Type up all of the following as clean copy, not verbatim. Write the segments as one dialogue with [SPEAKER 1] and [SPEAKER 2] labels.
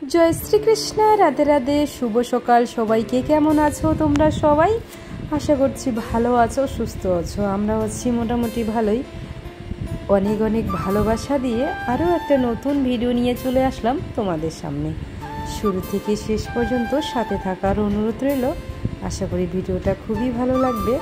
[SPEAKER 1] জয় শ্রীকৃষ্ণ, রাধে রাধে, শুভ সকাল সবাইকে। কেমন আছো তোমরা সবাই? আশা করছি ভালো আছো, সুস্থ আছো। আমরা আছি মোটামুটি ভালোই। অনেক অনেক ভালোবাসা দিয়ে আরও একটা নতুন ভিডিও নিয়ে চলে আসলাম তোমাদের সামনে। শুরু থেকে শেষ পর্যন্ত সাথে থাকার অনুরোধ রইল। আশা করি ভিডিওটা খুবই ভালো লাগবে।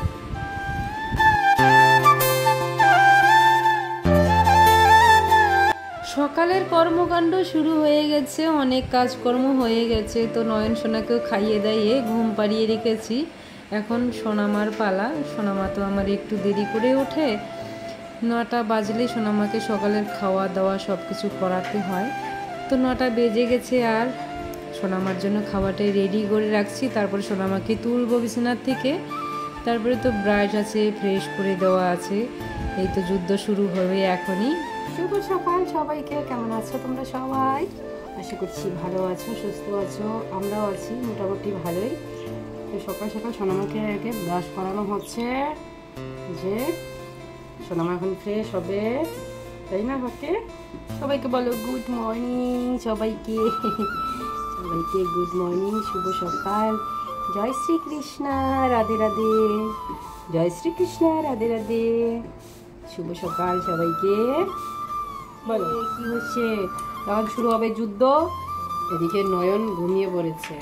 [SPEAKER 1] সকালের কর্মকাণ্ড শুরু হয়ে গেছে, অনেক কাজকর্ম হয়ে গেছে। তো নয়ন সোনাকেও খাইয়ে দাইয়ে ঘুম পাড়িয়ে রেখেছি। এখন সোনামার পালা। সোনামা তো আমার একটু দেরি করে ওঠে, 9টা বাজলেই সোনামাকে সকালের খাওয়া দাওয়া সব কিছু করাতে হয়। তো 9টা বেজে গেছে, আর সোনামার জন্য খাওয়াটাই রেডি করে রাখছি। তারপরে সোনামাকে তুলবো বিছানার থেকে। তারপরে তো ব্রাশ আছে, ফ্রেশ করে দেওয়া আছে। এই তো যুদ্ধ শুরু হবে এখনই। শুভ সকাল সবাইকে। কেমন আছো তোমরা সবাই? আশা করছি ভালো আছো, সুস্থ আছো। আমরাও আছি মোটামুটি ভালোই। তো সকাল সকাল সোনামাকে আগে ব্রাশ করানো হচ্ছে, যে সোনামা এখন ফ্রেশ হবে, তাই না? বাকি সবাইকে বলো গুড মর্নিং। সবাইকে সবাইকে গুড মর্নিং, শুভ সকাল। জয় শ্রীকৃষ্ণ, রাধে রাধে। জয় শ্রীকৃষ্ণ, রাধে রাধে, শুভ সকাল সবাইকে। বলো কি হচ্ছে? তখন শুরু হবে যুদ্ধ। এদিকে নয়ন ঘুমিয়ে পড়েছে,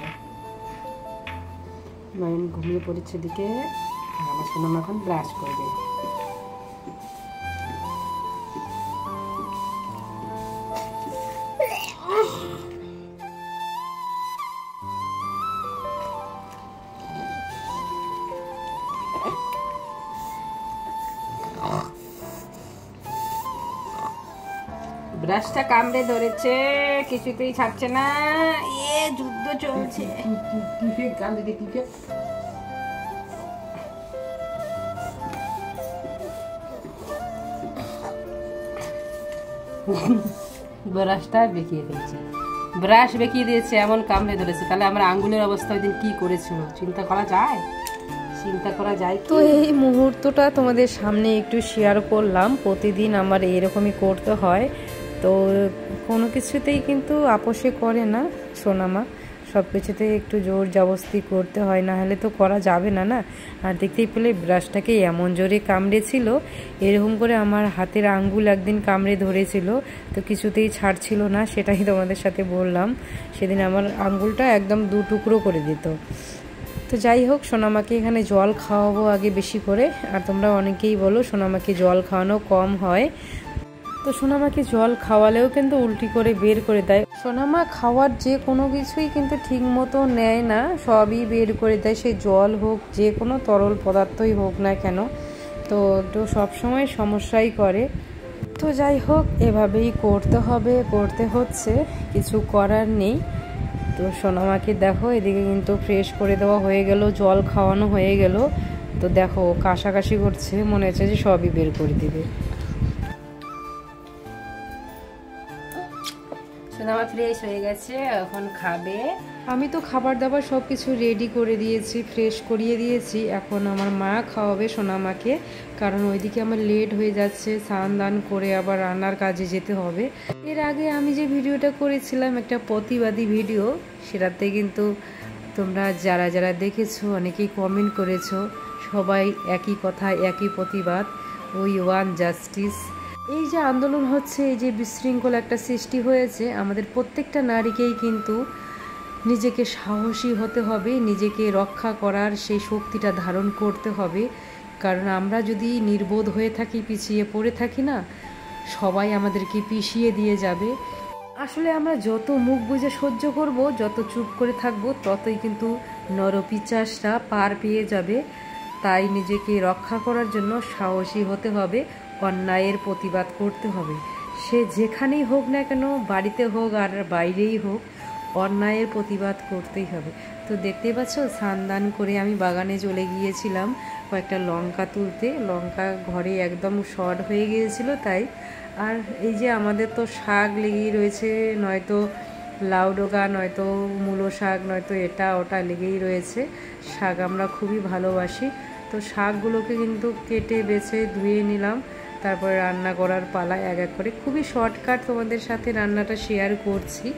[SPEAKER 1] এদিকে আমার সোনামা এখন ব্রাশ করবে। ব্রাশটা কামড়ে ধরেছে, কিছুতেই ছাড়ছে না। যুদ্ধ চলছে। ব্রাশটা বেঁকিয়ে দিয়েছে, ব্রাশ বেঁকিয়ে দিয়েছে, এমন কামড়ে ধরেছে। তাহলে আমার আঙ্গুলের অবস্থা ওই দিন কি করেছিল চিন্তা করা যায়? তো এই মুহূর্তটা তোমাদের সামনে একটু শেয়ার করলাম। প্রতিদিন আমার এরকমই করতে হয়। তো কোনো কিছুতেই কিন্তু আপোষে করে না সোনামা, সব কিছুতেই একটু জোর জবরদস্তি করতে হয়, না হলে তো করা যাবে না। আর দেখতেই পেলে ব্রাশটাকে এমন জোরে কামড়েছিল, এরকম করে আমার হাতের আঙ্গুল একদিন কামড়ে ধরেছিল, তো কিছুতেই ছাড়ছিল না। সেটাই তোমাদের সাথে বললাম। সেদিন আমার আঙ্গুলটা একদম 2 টুকরো করে দিত। তো যাই হোক, সোনামাকে এখানে জল খাওয়াবো আগে বেশি করে। আর তোমরা অনেকেই বলো সোনামাকে জল খাওয়ানো কম হয়। তো সোনামাকে জল খাওয়ালেও কিন্তু উল্টি করে বের করে দেয়। সোনামা খাওয়ার যে কোনো কিছুই কিন্তু ঠিক মতো নেয় না, সবই বের করে দেয়। সে জল হোক, যে কোনো তরল পদার্থই হোক না কেন, তো একটু সবসময় সমস্যাই করে। তো যাই হোক, এভাবেই করতে হচ্ছে, কিছু করার নেই। তো সোনামাকে দেখো, এদিকে কিন্তু ফ্রেশ করে দেওয়া হয়ে গেল, জল খাওয়ানো হয়ে গেল। তো দেখো কাশাকাশি করছে, মনে হচ্ছে যে সবই বের করে দিবে। সোনামা ফ্রেশ হয়ে গেছে, এখন খাবে। আমি তো খাবার দাবার সব কিছু রেডি করে দিয়েছি, ফ্রেশ করিয়ে দিয়েছি। এখন আমার মা খাওয়াবে সোনামাকে, কারণ ওইদিকে আমার লেট হয়ে যাচ্ছে। স্নান দান করে আবার রান্নার কাজে যেতে হবে। এর আগে আমি যে ভিডিওটা করেছিলাম, একটা প্রতিবাদী ভিডিও, সেটাতে কিন্তু তোমরা যারা যারা দেখেছো অনেকেই কমেন্ট করেছো। সবাই একই কথা, একই প্রতিবাদ, উই ওয়ান্ট জাস্টিস। এই যে আন্দোলন হচ্ছে, এই যে বিশৃঙ্খলা একটা সৃষ্টি হয়েছে, আমাদের প্রত্যেকটা নারীকেই কিন্তু নিজেকে সাহসী হতে হবে, নিজেকে রক্ষা করার সেই শক্তিটা ধারণ করতে হবে। কারণ আমরা যদি নির্বোধ হয়ে থাকি, পিছিয়ে পড়ে থাকি না, সবাই আমাদেরকে পিছিয়ে দিয়ে যাবে। আসলে আমরা যত মুখ বুজে সহ্য করব, যত চুপ করে থাকবো, ততই কিন্তু নরপিশাচরা পার পেয়ে যাবে। তাই নিজেকে রক্ষা করার জন্য সাহসী হতে হবে, অন্যায়ের প্রতিবাদ করতে হবে। সে যেখানেই হোক না কেন, বাড়িতে হোক আর বাইরেই হোক, অন্যায়ের প্রতিবাদ করতেই হবে। তো দেখতেই পাচ্ছ, স্নান করে আমি বাগানে চলে গিয়েছিলাম কয়েকটা লঙ্কা তুলতে। লঙ্কা ঘরে একদম শর্ট হয়ে গিয়েছিল, তাই। আর এই যে আমাদের তো শাক লেগেই রয়েছে, নয়তো লাউ ডোকা, নয়তো মূলো শাক, নয়তো এটা ওটা লেগেই রয়েছে। শাক আমরা খুবই ভালোবাসি। তো শাকগুলোকে কিন্তু কেটে বেছে ধুয়ে নিলাম, তারপরে রান্না করার পালা এক এক করে। খুবই শর্টকাট তোমাদের সাথে রান্নাটা শেয়ার করছি।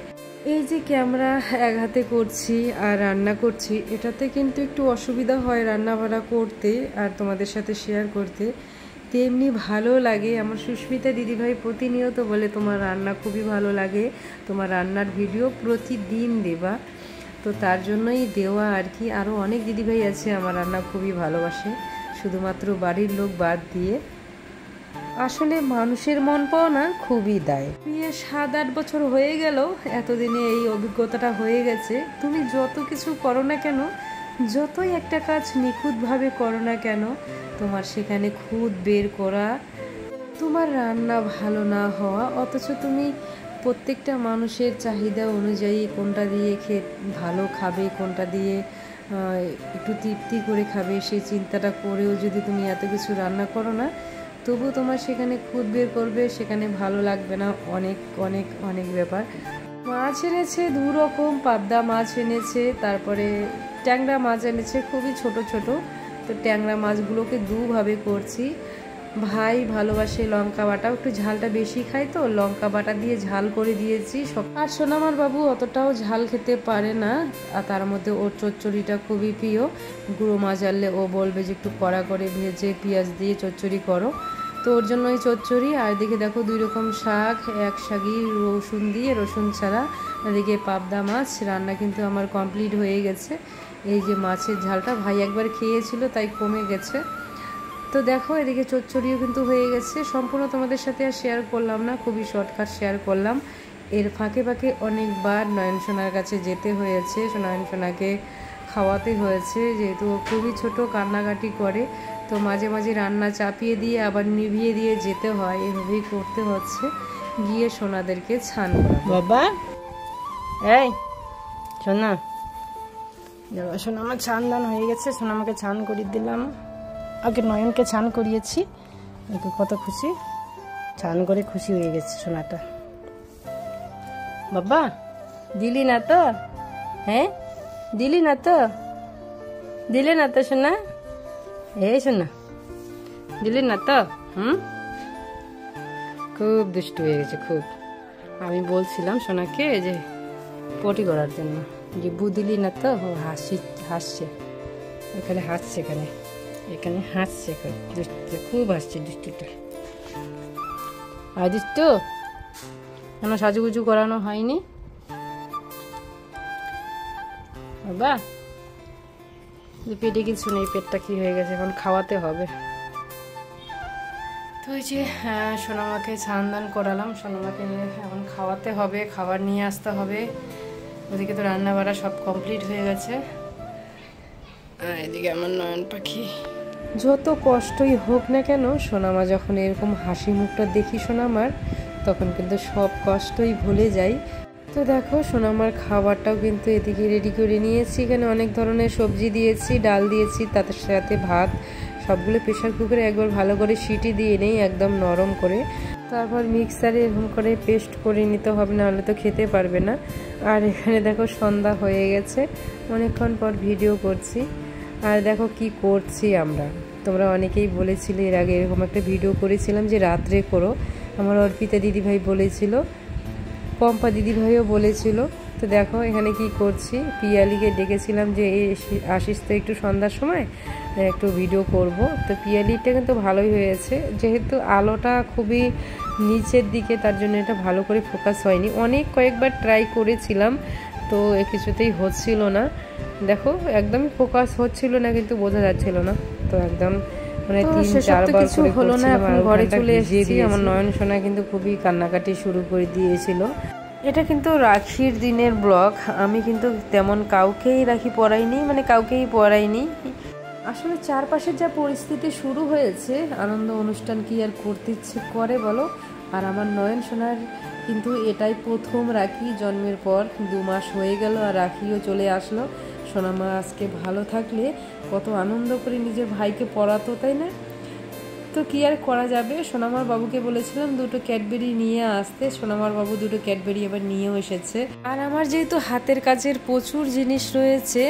[SPEAKER 1] এই যে ক্যামেরা এক হাতে করছি আর রান্না করছি, এটাতে কিন্তু একটু অসুবিধা হয় রান্না বান্না করতে আর তোমাদের সাথে শেয়ার করতে। তেমনি ভালো লাগে। আমার সুস্মিতা দিদিভাই প্রতিনিয়ত বলে তোমার রান্না খুবই ভালো লাগে, তোমার রান্নার ভিডিও প্রতিদিন দেবা। তো তার জন্যই দেওয়া আর কি। আরও অনেক দিদিভাই আছে আমার রান্না খুবই ভালোবাসে, শুধুমাত্র বাড়ির লোক বাদ দিয়ে। আসলে মানুষের মন পাওয়া খুবই দায়। বিয়ে 7-8 বছর হয়ে গেল, এতদিনে এই অভিজ্ঞতাটা হয়ে গেছে। তুমি যত কিছু করো না কেন, যতই একটা কাজ নিখুঁতভাবে করো না কেন, তোমার সেখানে খুঁত বের করা, তোমার রান্না ভালো না হওয়া, অথচ তুমি প্রত্যেকটা মানুষের চাহিদা অনুযায়ী কোনটা দিয়ে ভালো খাবে, কোনটা দিয়ে একটু তৃপ্তি করে খাবে, সেই চিন্তাটা করেও যদি তুমি এত কিছু রান্না করো না, তবু তোমার সেখানে খুঁত বের করবে, সেখানে ভালো লাগবে না। অনেক অনেক অনেক ব্যাপার। মাছ এনেছে 2 রকম, পাবদা মাছ এনেছে, তারপরে ট্যাংরা মাছ এনেছে খুবই ছোট ছোট। তো ট্যাংরা মাছগুলোকে দুভাবে করছি। ভাই ভালোবাসে লঙ্কা বাটা, একটু ঝালটা বেশি খায়, তো লঙ্কা বাটা দিয়ে ঝাল করে দিয়েছি। আর সোনামার বাবু অতটাও ঝাল খেতে পারে না, আর তার মধ্যে ওর চচ্চড়িটা খুবই প্রিয়। গুঁড়ো মাছ আনলে ও বলবে যে একটু কড়া করে ভেজে পেঁয়াজ দিয়ে চচ্চড়ি করো, তো ওর জন্য ওই চচ্চড়ি। আর এদিকে দেখো 2 রকম শাক, এক শাকই রসুন দিয়ে, রসুন ছাড়া। এদিকে পাবদা মাছ রান্না কিন্তু আমার কমপ্লিট হয়ে গেছে। এই যে মাছের ঝালটা ভাই একবার খেয়েছিল তাই কমে গেছে। তো দেখো এদিকে চচ্চড়িও কিন্তু হয়ে গেছে। সম্পূর্ণ তোমাদের সাথে আর শেয়ার করলাম না, খুবই শর্টকাট শেয়ার করলাম। এর ফাঁকে ফাঁকে অনেকবার নয়ন সোনার কাছে যেতে হয়েছে, নয়ন সোনাকে খাওয়াতে হয়েছে, যেহেতু খুবই ছোট, কান্নাকাটি করে। তো মাঝে মাঝে রান্না চাপিয়ে দিয়ে আবার নিভিয়ে দিয়ে যেতে হয়, এভাবেই করতে হচ্ছে। গিয়ে সোনাদেরকে ছান
[SPEAKER 2] বাবা, এই সোনা, সোনা আমার ছান দান হয়ে গেছে। সোনা আমাকে ছান করিয়ে দিলাম, আগে নয়নকে ছান করিয়েছি। কত খুশি, ছান করে খুশি হয়ে গেছে সোনাটা। বাবা দিলি না তো? হ্যাঁ দিলি না তো? দিলে না তো সোনা? এই সোনা দিলি না তো? খুব দুষ্টু হয়ে গেছে খুব। আমি বলছিলাম সোনাকে যে পটি করার জন্য, যে বু দিলি না তো? ও হাসছে এখানে, হাসছে এখানে, এখানে হাসছে, দুষ্টু খুব হাসছে দুষ্টুটা। আর দুষ্টু কেন সাজুগুজু করানো হয়নি বাবা? পেটে কিছু নেই, পেটটা কি হয়ে গেছে, এখন খাওয়াতে হবে। তো ওই যে সোনামাকে স্নান দান করালাম, সোনামাকে নিয়ে এখন খাওয়াতে হবে, খাবার নিয়ে আসতে হবে। ওদিকে তো রান্না বাড়া সব কমপ্লিট হয়ে গেছে। আর এদিকে আমার নয়ন পাখি।
[SPEAKER 1] যত কষ্টই হোক না কেন, সোনামা যখন এরকম হাসি মুখটা দেখি সোনামার, তখন কিন্তু সব কষ্টই ভুলে যাই। তো দেখো সোনামার খাবারটাও কিন্তু এদিকে রেডি করে নিয়েছি। এখানে অনেক ধরনের সবজি দিয়েছি, ডাল দিয়েছি, তার সাথে ভাত। সবগুলো প্রেশার কুকারে একবার ভালো করে সিটি দিয়ে নেই, একদম নরম করে। তারপর মিক্সারে এরকম করে পেস্ট করে নিতে হবে, নাহলে তো খেতে পারবে না। আর এখানে দেখো সন্ধ্যা হয়ে গেছে, অনেকক্ষণ পর ভিডিও করছি। আর দেখো কি করছি আমরা। তোমরা অনেকেই বলেছিলে, এর আগে এরকম একটা ভিডিও করেছিলাম যে রাত্রে করো। আমার অর্পিতা দিদিভাই বলেছিল, পম্পা দিদিভাইও বলেছিল। তো দেখো এখানে কি করছি, পিয়ালিকে ডেকেছিলাম যে আসিস তো একটু সন্ধ্যার সময় একটু ভিডিও করব। তো পিয়ালিটা কিন্তু ভালোই হয়েছে, যেহেতু আলোটা খুবই নিচের দিকে, তার জন্য এটা ভালো করে ফোকাস হয়নি। কয়েকবার ট্রাই করেছিলাম, তো কিছুতেই হচ্ছিল না। দেখো একদমই ফোকাস হচ্ছিল না, কিন্তু বোঝা যাচ্ছিল না। তো একদম মানে 3-4 বার করে হলো না। এখন ঘরে চলে এসেছি। আমার নয়ন সোনা কিন্তু খুবই কান্নাকাটি শুরু করে দিয়েছিল। এটা কিন্তু রাখির দিনের ব্লগ। আমি কিন্তু তেমন কাউকেই রাখি পরাইনি, মানে কাউকেই পরাইনি। আসলে চারপাশের যা পরিস্থিতি শুরু হয়েছে, আনন্দ অনুষ্ঠান কি আর করতে ইচ্ছে করে বলো। আর আমার নয়ন সোনার কিন্তু এটাই প্রথম রাখি, জন্মের পর 2 মাস হয়ে গেল আর রাখিও চলে আসলো। সোনামা আজকে ভালো থাকলে কত আনন্দ করে নিজের ভাইকে পড়াতো, তাই না? তো কি আর করা যাবে। সোনামার বাবুকে বলেছিলাম 2টো ক্যাডবেরি নিয়ে আসতে, সোনামার বাবু 2টো ক্যাডবেরি এবার নিয়েও এসেছে। আর আমার যেহেতু হাতের কাজের প্রচুর জিনিস রয়েছে,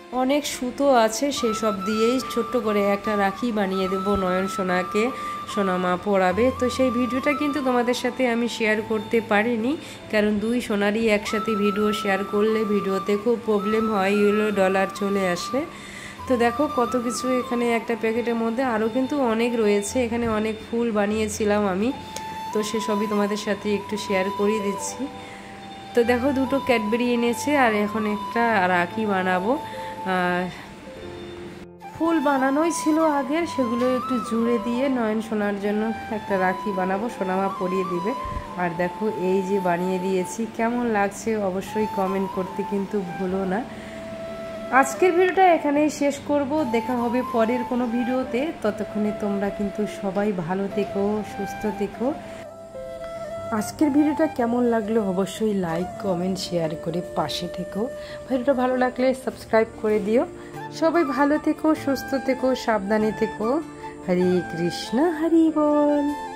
[SPEAKER 1] অনেক সুতো আছে, সেই সব দিয়েই ছোট্ট করে একটা রাখি বানিয়ে দেবো নয়ন সোনাকে, সোনা মা পরাবে। তো সেই ভিডিওটা কিন্তু তোমাদের সাথে আমি শেয়ার করতে পারিনি, কারণ দুই সোনারই একসাথে ভিডিও শেয়ার করলে ভিডিওতে খুব প্রবলেম হয়, ইউরো ডলার চলে আসে। তো দেখো কত কিছু এখানে একটা প্যাকেটের মধ্যে আরও কিন্তু অনেক রয়েছে, এখানে অনেক ফুল বানিয়েছিলাম আমি, তো সেসবই তোমাদের সাথে একটু শেয়ার করে দিচ্ছি। তো দেখো দুটো ক্যাডবেরি এনেছে, আর এখন একটা রাখি বানাবো। ফুল বানানোই ছিল আগের, সেগুলো একটু জুড়ে দিয়ে নয়ন সোনার জন্য একটা রাখি বানাবো, সোনামা পরিয়ে দিবে। আর দেখো এই যে বানিয়ে দিয়েছি, কেমন লাগছে অবশ্যই কমেন্ট করতে কিন্তু ভুলো না। আজকের ভিডিওটা এখানেই শেষ করব, দেখা হবে পরের কোনো ভিডিওতে। ততক্ষণে তোমরা কিন্তু সবাই ভালো থেকো, সুস্থ থেকো। আজকের ভিডিওটা কেমন লাগলো অবশ্যই লাইক কমেন্ট শেয়ার করে পাশে থেকো। ভিডিওটা ভালো লাগলে সাবস্ক্রাইব করে দিও। সবাই ভালো থেকো, সুস্থ থেকো, সাবধানে থেকো। হরে কৃষ্ণ, হরি বল।